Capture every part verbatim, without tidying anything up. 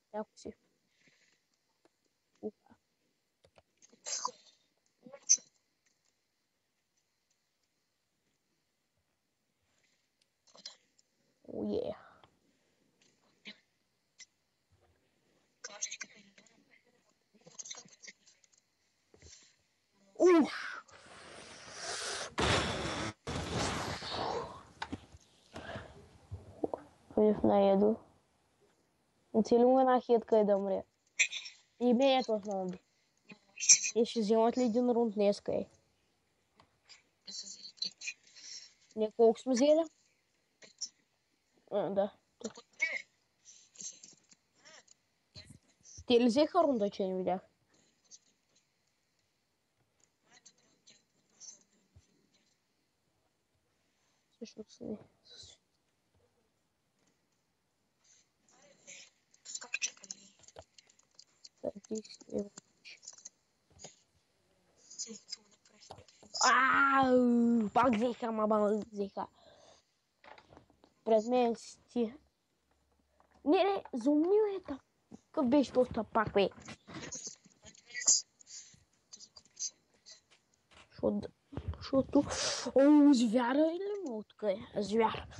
Яко си. Уха. Уе. Ух! Ходих на еду. Оцелим една хитка и да умре. И ме ето основно. И ще вземат ли един рунд днеска, е? Не, колко сме взели? А, да. Те ли взеха рунда, че не видях? Всъщност не. Ау, пак взеха, мама взеха. Пред мен си. Не, не, заумнил е там. Какъв беше този пак, бе? Защото... Защото... О, звяра или му тук е? Звяр.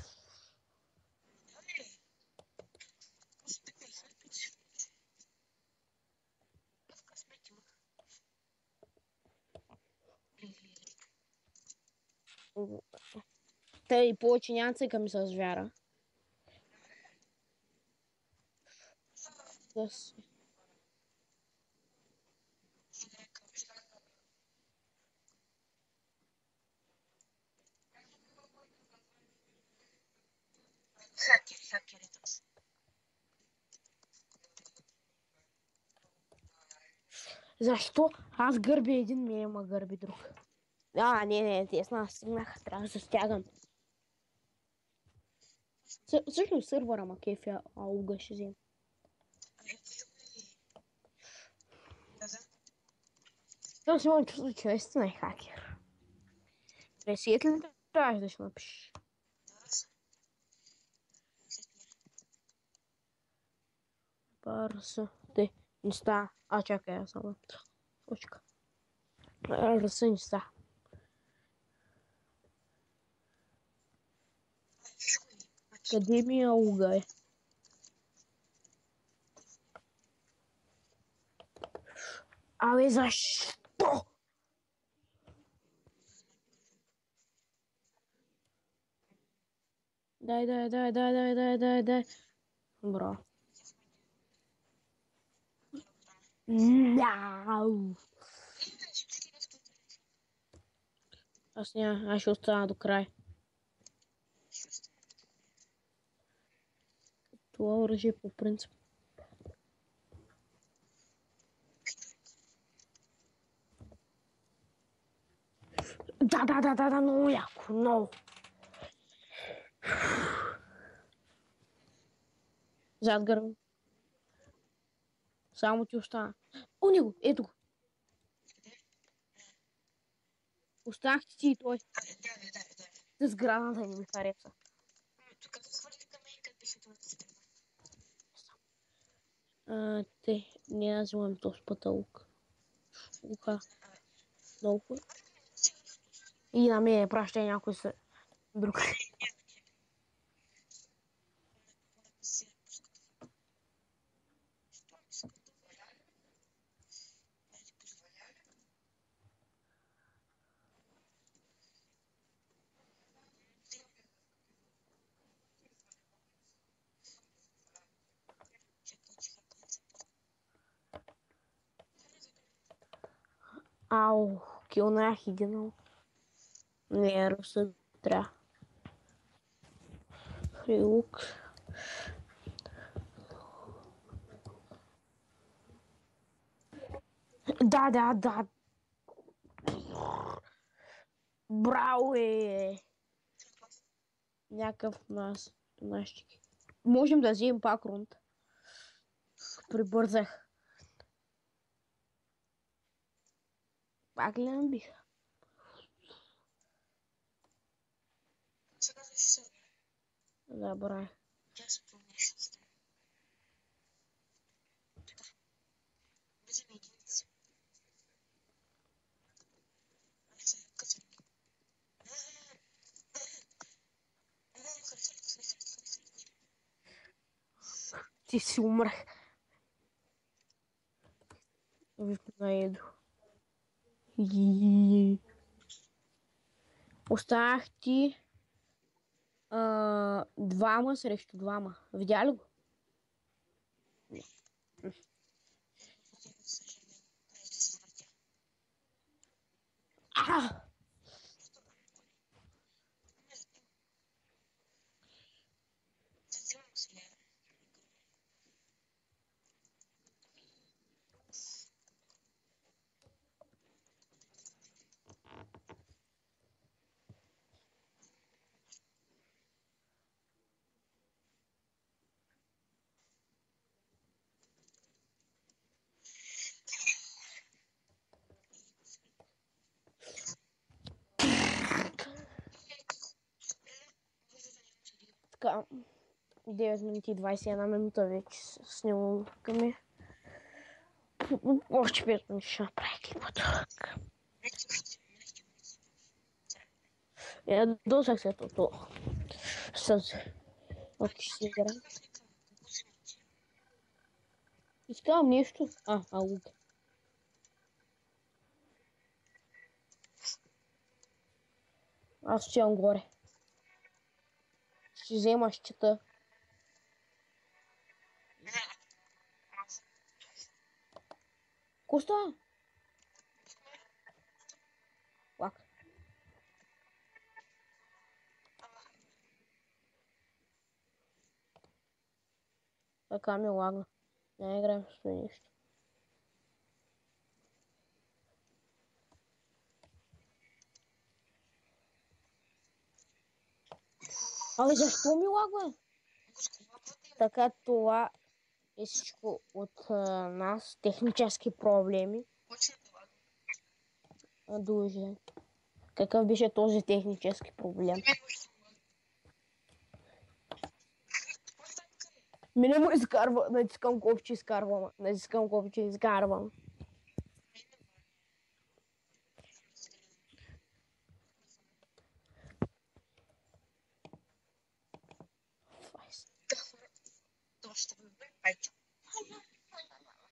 Те и повече няма цикам с звяра. С... Хакери, хакери там са. Защо? Аз гърби един, ми има гърби друг. А, не, не, тесна, аз стигнах, трябва да стягам. Всъщност сървъра ма кефя, а уга ще взем. Това си имам чувство, че наистина е хакер. Пресият ли трябваше да ще напишеш? Парса. Те, не ста. А, чакай, аз само. Точка. Ръса не ста. Къде ми е уга, е? Абе, защо? Дай, дай, дай, дай, дай, дай, дай, дай. Бро. Мяу. Аз няма, аз ще остана до край. Това оръжие по принцип. Да, да, да, да, да, много яко, много. Зад гърба. Само ти остана. О, него, ето го. Останах ти и той. Да, да, да, да. С граната не ми хареса. Тук като свалих камейка, беше това да се тръгва. А, те, не аз взимам този пътълък. Уха. Много. И на мен праща някой с друг. Ау, килнах един. Не, ръса трябва. Хрилук. Да, да, да. Браво е! Някакъв нас. Нашчики. Можем да вземем пак рунд. Прибързах. Пак ли набих? Сега ще се... Забравя. Тя се промиша с това. вземи единица. Ай, сега късвам ги. Ти си умрах. Виж на Едо. И... Останах ти а, двама срещу двама. Видя ли го? А! Вземам сега. Така, девет минути и двадесет и една минута вече снимаме. Още пет минути ще направя клипата. Я досах се тото. С... Окей, ще си играем. Искам нещо. А, а лук. Аз отивам горе. Ще взема щита. Коста? Лак. Така ми лагна. Не играем с нещо. Абе, защо ми лагва? Така, това е всичко от а, нас. Технически проблеми. Дуже. Какъв беше този технически проблем? Мене му изкарва. Натискам копче, изкарвам. Натискам копче, изкарвам. Това ще бъде. Айде.